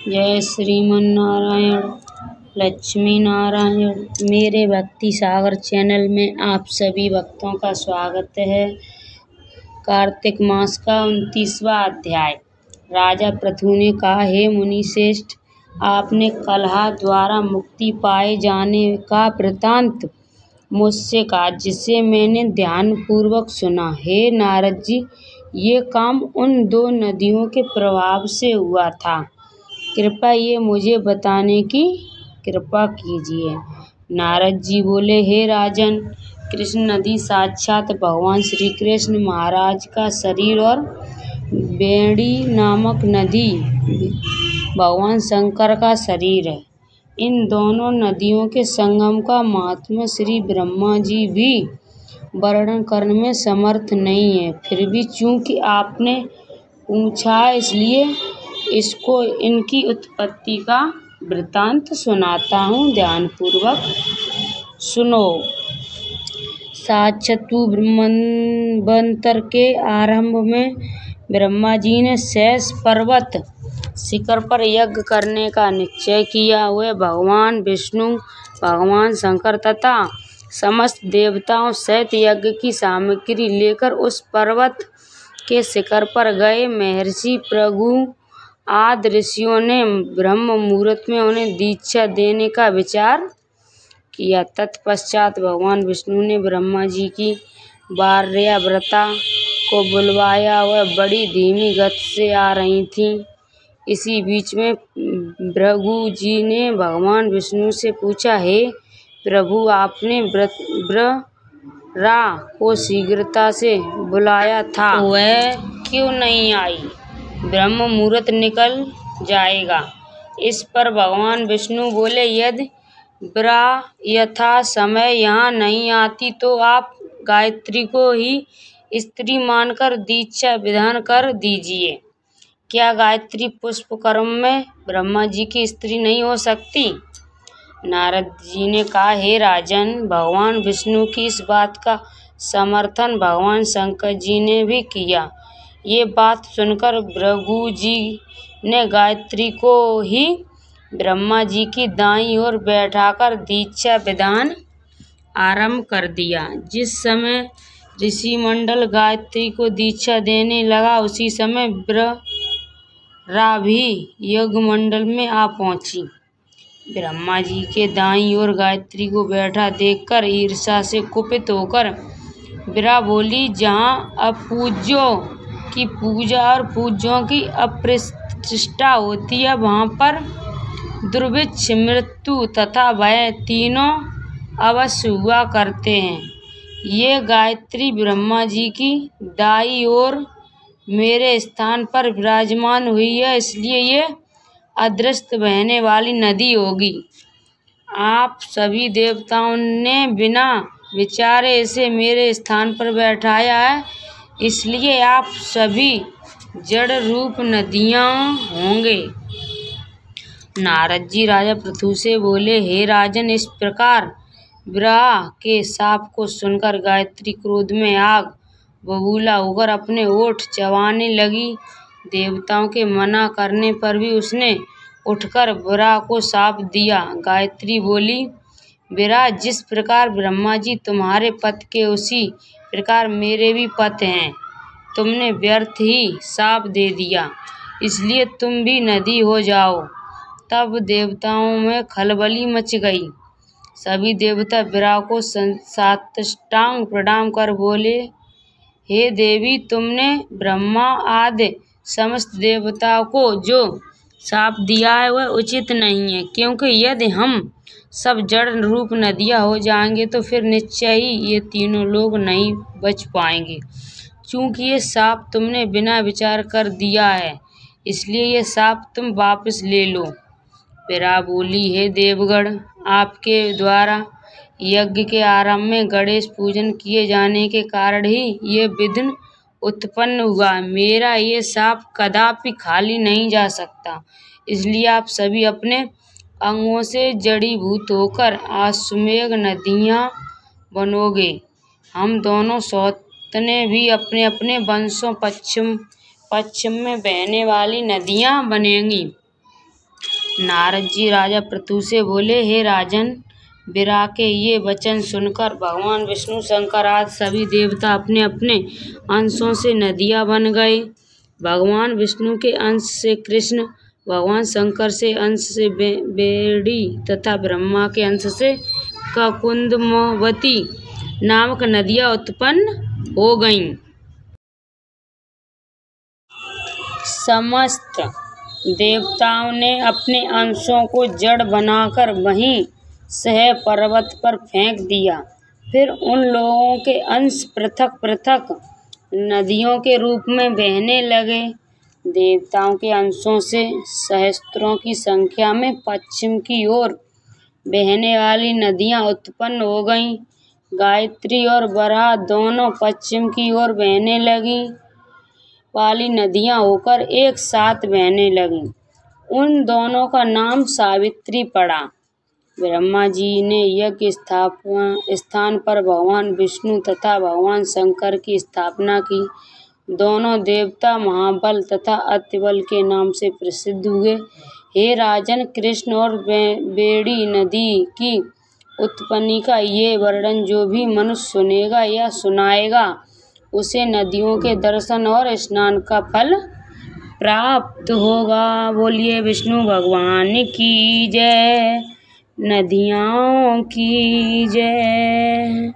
जय श्रीमन नारायण लक्ष्मी नारायण। मेरे भक्ति सागर चैनल में आप सभी भक्तों का स्वागत है। कार्तिक मास का 29वां अध्याय। राजा पृथु ने कहा, हे मुनि श्रेष्ठ, आपने कलह द्वारा मुक्ति पाए जाने का वृतांत मुझसे कहा, जिसे मैंने ध्यान पूर्वक सुना। हे नारद जी, ये काम उन 2 नदियों के प्रभाव से हुआ था। कृपया ये मुझे बताने की कृपा कीजिए। नारद जी बोले, हे राजन, कृष्ण नदी साक्षात भगवान श्री कृष्ण महाराज का शरीर और वेणी नामक नदी भगवान शंकर का शरीर है। इन दोनों नदियों के संगम का महात्म्य श्री ब्रह्मा जी भी वर्णन करने में समर्थ नहीं है। फिर भी चूंकि आपने पूछा है, इसलिए इसको इनकी उत्पत्ति का वृतांत सुनाता हूँ। ध्यानपूर्वक सुनो। साक्षातु ब्रह्मवंतर के आरंभ में ब्रह्मा जी ने शेष पर्वत शिखर पर यज्ञ करने का निश्चय किया। वे भगवान विष्णु, भगवान शंकर तथा समस्त देवताओं सहित यज्ञ की सामग्री लेकर उस पर्वत के शिखर पर गए। महर्षि भृगु आदि ऋषियों ने ब्रह्म मुहूर्त में उन्हें दीक्षा देने का विचार किया। तत्पश्चात भगवान विष्णु ने ब्रह्मा जी की भार्यावृता को बुलवाया। वह बड़ी धीमी गति से आ रही थी। इसी बीच में भृगु जी ने भगवान विष्णु से पूछा, हे प्रभु, आपने वृत्रा को शीघ्रता से बुलाया था, वह क्यों नहीं आई? ब्रह्म मुहूर्त निकल जाएगा। इस पर भगवान विष्णु बोले, यदि वृत्रा यथा समय यहाँ नहीं आती तो आप गायत्री को ही स्त्री मानकर दीक्षा विधान कर दीजिए। क्या गायत्री पुष्प कर्म में ब्रह्मा जी की स्त्री नहीं हो सकती? नारद जी ने कहा, हे राजन, भगवान विष्णु की इस बात का समर्थन भगवान शंकर जी ने भी किया। ये बात सुनकर भृगु जी ने गायत्री को ही ब्रह्मा जी की दाईं ओर बैठाकर दीक्षा विधान आरंभ कर दिया। जिस समय ऋषि मंडल गायत्री को दीक्षा देने लगा, उसी समय वृत्रा भी यज्ञ मंडल में आ पहुंची। ब्रह्मा जी के दाईं ओर गायत्री को बैठा देखकर ईर्ष्या से कुपित होकर वृत्रा बोली, जहाँ अपूज्यों की पूजा और पूज्यों की अप्रतिष्ठा होती है, वहाँ पर दुर्भिक्ष, मृत्यु तथा भय तीनों अवश्य हुआ करते हैं। ये गायत्री ब्रह्मा जी की दाईं ओर मेरे स्थान पर विराजमान हुई है, इसलिए ये अदृश्य बहने वाली नदी होगी। आप सभी देवताओं ने बिना विचारे इसे मेरे स्थान पर बैठाया है, इसलिए आप सभी जड़ रूप नदियाँ होंगे। नारद जी राजा पृथु से बोले, हे राजन, इस प्रकार वृत्रा के शाप को सुनकर गायत्री क्रोध में आग बबूला होकर अपने ओठ चबाने लगी। देवताओं के मना करने पर भी उसने उठकर वृत्रा को शाप दिया। गायत्री बोली, वृत्रा, जिस प्रकार ब्रह्मा जी तुम्हारे पति के, उसी प्रकार मेरे भी पति हैं। तुमने व्यर्थ ही शाप दे दिया, इसलिए तुम भी नदी हो जाओ। तब देवताओं में खलबली मच गई। सभी देवता वृत्रा को साष्टांग प्रणाम कर बोले, हे देवी, तुमने ब्रह्मा आदि समस्त देवताओं को जो शाप दिया है वह उचित नहीं है, क्योंकि यदि हम सब जड़ रूप नदियाँ हो जाएंगे तो फिर निश्चय ही ये तीनों लोग नहीं बच पाएंगे। चूंकि ये शाप तुमने बिना विचार कर दिया है, इसलिए ये शाप तुम वापस ले लो। वृत्रा बोली, हे देवगण, आपके द्वारा यज्ञ के आरंभ में गणेश पूजन किए जाने के कारण ही ये विघ्न उत्पन्न हुआ। मेरा ये शाप कदापि खाली नहीं जा सकता, इसलिए आप सभी अपने अंगों से जड़ीभूत होकर अश्वमेध नदियाँ बनोगे। हम दोनों सौतने भी अपने अपने वंशों पश्चिम में बहने वाली नदियाँ बनेंगी। नारद जी राजा पृथु से बोले, हे राजन, विरा के ये वचन सुनकर भगवान विष्णु शंकर आदि सभी देवता अपने अपने अंशों से नदियां बन गए। भगवान विष्णु के अंश से कृष्ण, भगवान शंकर से अंश से बेड़ी तथा ब्रह्मा के अंश से कुंदमवती नामक नदियां उत्पन्न हो गईं। समस्त देवताओं ने अपने अंशों को जड़ बनाकर वहीं सह पर्वत पर फेंक दिया। फिर उन लोगों के अंश पृथक पृथक नदियों के रूप में बहने लगे। देवताओं के अंशों से सहस्त्रों की संख्या में पश्चिम की ओर बहने वाली नदियां उत्पन्न हो गईं। गायत्री और वराह दोनों पश्चिम की ओर बहने लगी वाली नदियां होकर एक साथ बहने लगीं। उन दोनों का नाम सावित्री पड़ा। ब्रह्मा जी ने यज्ञ स्थान पर भगवान विष्णु तथा भगवान शंकर की स्थापना की। दोनों देवता महाबल तथा अतिबल के नाम से प्रसिद्ध हुए। हे राजन, कृष्ण और बेड़ी नदी की उत्पत्ति का ये वर्णन जो भी मनुष्य सुनेगा या सुनाएगा, उसे नदियों के दर्शन और स्नान का फल प्राप्त होगा। बोलिए विष्णु भगवान की जय, नदियों की जय।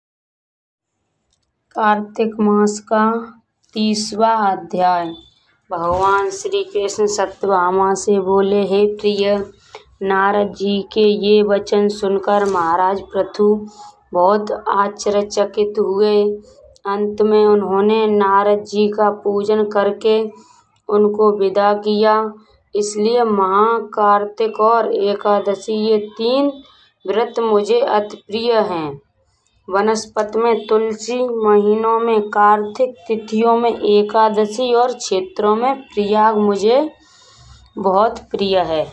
कार्तिक मास का 30वां अध्याय। भगवान श्री कृष्ण सत्यभामा से बोले, हे प्रिय, नारद जी के ये वचन सुनकर महाराज पृथु बहुत आश्चर्यचकित हुए। अंत में उन्होंने नारद जी का पूजन करके उनको विदा किया। इसलिए महाकार्तिक और एकादशी ये 3 व्रत मुझे अति प्रिय हैं। वनस्पति में तुलसी, महीनों में कार्तिक, तिथियों में एकादशी और क्षेत्रों में प्रयाग मुझे बहुत प्रिय है।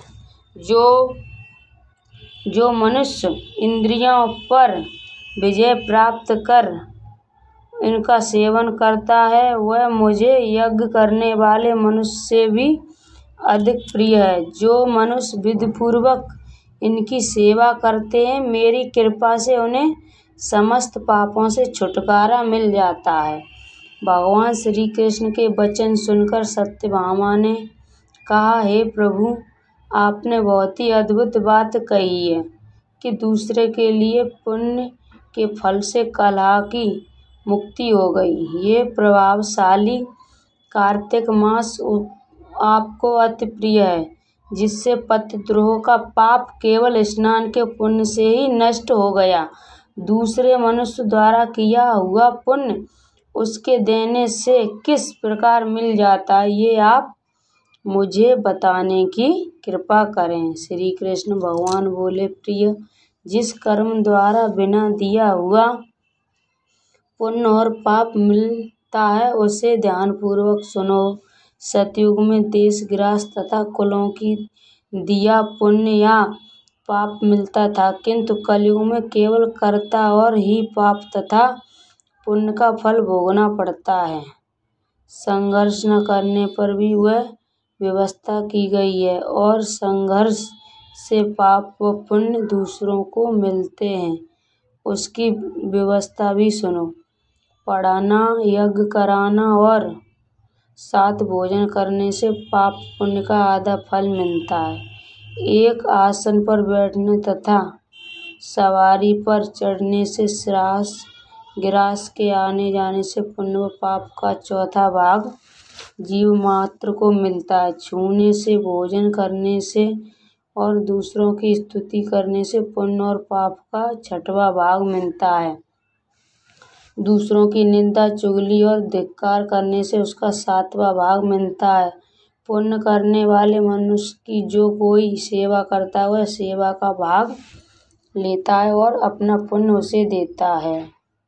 जो मनुष्य इंद्रियों पर विजय प्राप्त कर इनका सेवन करता है, वह मुझे यज्ञ करने वाले मनुष्य से भी अधिक प्रिय है। जो मनुष्य विधिपूर्वक इनकी सेवा करते हैं, मेरी कृपा से उन्हें समस्त पापों से छुटकारा मिल जाता है। भगवान श्री कृष्ण के वचन सुनकर सत्यभामा ने कहा, हे प्रभु, आपने बहुत ही अद्भुत बात कही है कि दूसरे के लिए पुण्य के फल से कलह की मुक्ति हो गई। ये प्रभावशाली कार्तिक मास आपको अति प्रिय है, जिससे पतिद्रोह का पाप केवल स्नान के पुण्य से ही नष्ट हो गया। दूसरे मनुष्य द्वारा किया हुआ पुण्य उसके देने से किस प्रकार मिल जाता है, ये आप मुझे बताने की कृपा करें। श्री कृष्ण भगवान बोले, प्रिय, जिस कर्म द्वारा बिना दिया हुआ पुण्य और पाप मिलता है, उसे ध्यानपूर्वक सुनो। सतयुग में देश, ग्रास तथा कुलों की दिया पुण्य या पाप मिलता था, किंतु कलयुग में केवल कर्ता और ही पाप तथा पुण्य का फल भोगना पड़ता है। संघर्ष न करने पर भी वह व्यवस्था की गई है, और संघर्ष से पाप व पुण्य दूसरों को मिलते हैं, उसकी व्यवस्था भी सुनो। पढ़ाना, यज्ञ कराना और साथ भोजन करने से पाप पुण्य का आधा फल मिलता है। एक आसन पर बैठने तथा सवारी पर चढ़ने से श्रास, गिरास के आने जाने से पुण्य व पाप का चौथा भाग जीव मात्र को मिलता है। छूने से, भोजन करने से और दूसरों की स्तुति करने से पुण्य और पाप का 6वां भाग मिलता है। दूसरों की निंदा, चुगली और धिक्कार करने से उसका 7वां भाग मिलता है। पुण्य करने वाले मनुष्य की जो कोई सेवा करता है, वह सेवा का भाग लेता है और अपना पुण्य उसे देता है।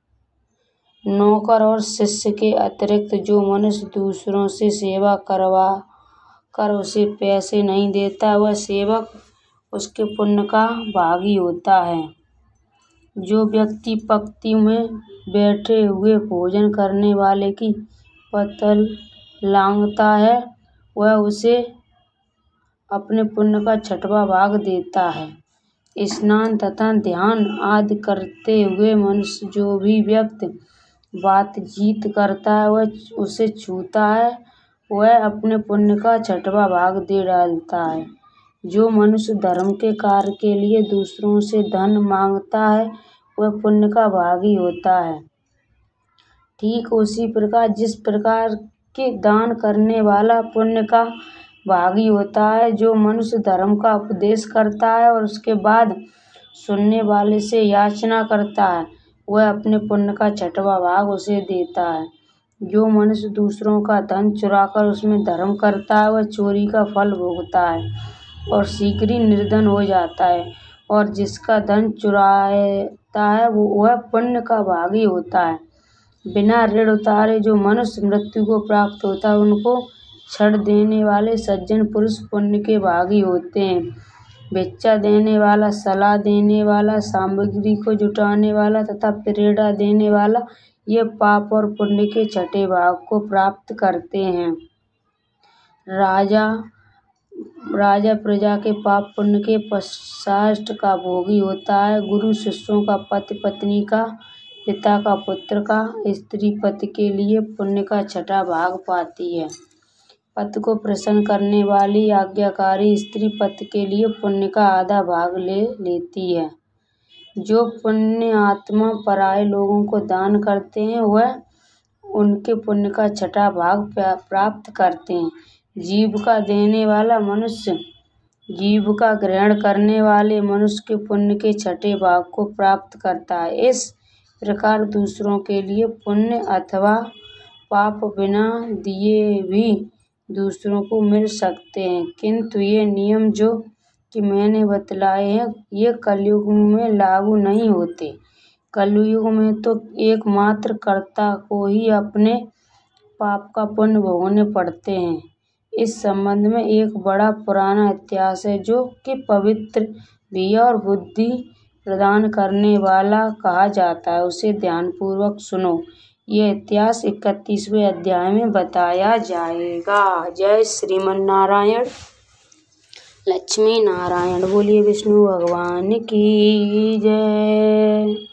नौकर और शिष्य के अतिरिक्त जो मनुष्य दूसरों से सेवा करवा कर उसे पैसे नहीं देता, वह सेवक उसके पुण्य का भागी होता है। जो व्यक्ति पंक्ति में बैठे हुए भोजन करने वाले की पत्तल लांघता है, वह उसे अपने पुण्य का 6वां भाग देता है। स्नान तथा ध्यान आदि करते हुए मनुष्य जो भी व्यक्ति बातचीत करता है वह उसे छूता है, वह अपने पुण्य का 6वां भाग दे डालता है। जो मनुष्य धर्म के कार्य के लिए दूसरों से धन मांगता है वह पुण्य का भागी होता है। ठीक उसी प्रकार जिस प्रकार के दान करने वाला पुण्य का भागी होता है, जो मनुष्य धर्म का उपदेश करता है और उसके बाद सुनने वाले से याचना करता है वह अपने पुण्य का 6वां भाग उसे देता है। जो मनुष्य दूसरों का धन चुराकर उसमें धर्म करता है वह चोरी का फल भोगता है और शीघ्र ही निर्धन हो जाता है, और जिसका धन चुराता है वह पुण्य का भागी होता है। बिना ऋण उतारे जो मनुष्य मृत्यु को प्राप्त होता है उनको छड़ देने वाले सज्जन पुरुष पुण्य के भागी होते हैं। भिक्षा देने वाला, सलाह देने वाला, सामग्री को जुटाने वाला तथा प्रेरणा देने वाला ये पाप और पुण्य के 6ठे भाग को प्राप्त करते हैं। राजा प्रजा के पाप पुण्य के 65 का भोगी होता है। गुरु शिष्यों का, पति पत्नी का, पिता का पुत्र का, स्त्री पति के लिए पुण्य का 6ठा भाग पाती है। पति को प्रसन्न करने वाली आज्ञाकारी स्त्री पति के लिए पुण्य का आधा भाग ले लेती है। जो पुण्य आत्मा पराये लोगों को दान करते हैं वह उनके पुण्य का 6ठा भाग प्राप्त करते हैं। जीविका देने वाला मनुष्य जीविका ग्रहण करने वाले मनुष्य के पुण्य के 6ठे भाग को प्राप्त करता है। इस प्रकार दूसरों के लिए पुण्य अथवा पाप बिना दिए भी दूसरों को मिल सकते हैं, किंतु ये नियम जो कि मैंने बतलाए हैं ये कलयुग में लागू नहीं होते। कलयुग में तो एकमात्र कर्ता को ही अपने पाप का पुण्य भोगने पड़ते हैं। इस संबंध में एक बड़ा पुराना इतिहास है जो कि पवित्र भी है और बुद्धि प्रदान करने वाला कहा जाता है, उसे ध्यानपूर्वक सुनो। यह इतिहास 31वें अध्याय में बताया जाएगा। जय श्रीमन नारायण, लक्ष्मी नारायण। बोलिए विष्णु भगवान की जय।